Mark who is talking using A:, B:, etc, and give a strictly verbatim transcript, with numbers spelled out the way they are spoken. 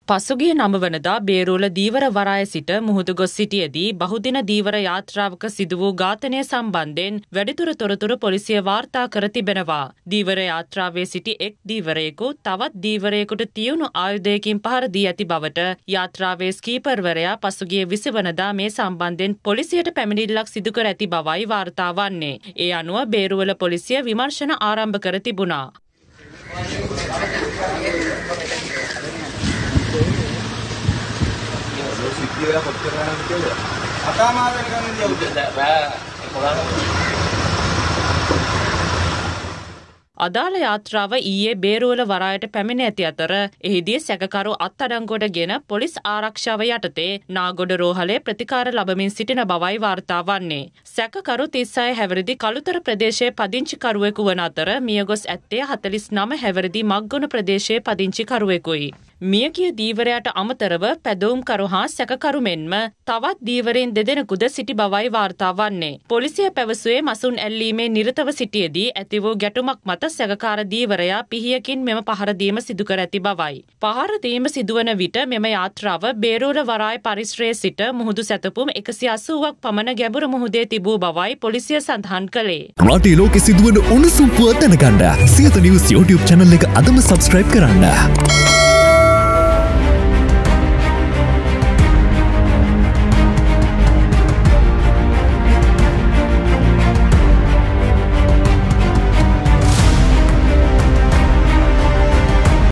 A: පසුගිය නව වනදා බේරුවල දීවර වරාය සිට මුහුදු ගොස් සිටියේදී බහුදින දීවර යාත්‍රාවක සිදු වූ ඝාතනය සම්බන්ධයෙන් වැඩිදුර තොරතුරු පොලිසිය වාර්තා කර තිබෙනවා. දීවර යාත්‍රාවේ සිටි එක් දීවරයෙකු තවත් දීවරයෙකුට තියුණු ආයුධයකින් පහර දී ඇති බවට යාත්‍රාවේ ස්කීපර්වරයා පසුගිය විසි වනදා මේ සම්බන්ධයෙන් පොලිසියට පැමිණිල්ලක් සිදු කර ඇති බවයි වාර්තා වන්නේ. ඒ අනුව බේරුවල පොලිසිය විමර්ශන ආරම්භ කර තිබුණා.
B: Dia kotor kan dia. Apa marah kan dia udah dah.
A: අදාළ යාත්‍රාව ඊයේ බේරුවල වරායට පැමිණ ඇති අතර එහිදී සැකකරු අත්අඩංගුවටගෙන පොලිස් ආරක්ෂාව යටතේ නාගොඩ රෝහලේ ප්‍රතිකාර ලබමින් සිටින බවයි වාර්තා වන්නේ. සැකකරු තිස් හය හැවිරිදි කළුතර ප්‍රදේශයේ පදිංචිකරුවෙකු වන අතර මියගොස් ඇත්තේ හතළිස් නව හැවිරිදි මග්ගොන ප්‍රදේශයේ පදිංචිකරුවෙකුයි. මියගිය දීවරයාට අමතරව පැදවුම්කරු හා සැකකරු මෙන්ම තවත් දීවරයන් දෙදෙනෙකුද සිටි බවයි වාර්තා වන්නේ. පොලිසිය පැවසුවේ මසුන් ඇල්ලීමේ නිරතව සිටියේදී ඇති වූ ගැටුමක් මත සැකකාර දීවරයා පිහියකින් මෙම පහර දීම සිදු කර ඇති බවයි. පහර දීම සිදුවන විට මෙම යාත්‍රාව බේරුවල වරාය පරිශ්‍රයේ සිට මුහුදු සැතපුම් එකසිය අසූවක් පමණ ගැඹුරු මුහුදේ තිබූ බවයි පොලිසිය සඳහන් කළේ.
C: රටේ ලෝකෙ සිදුවන උණුසුම් පුවත් දැනගන්න සියත නිවුස් YouTube channel එක අදම subscribe කරන්න.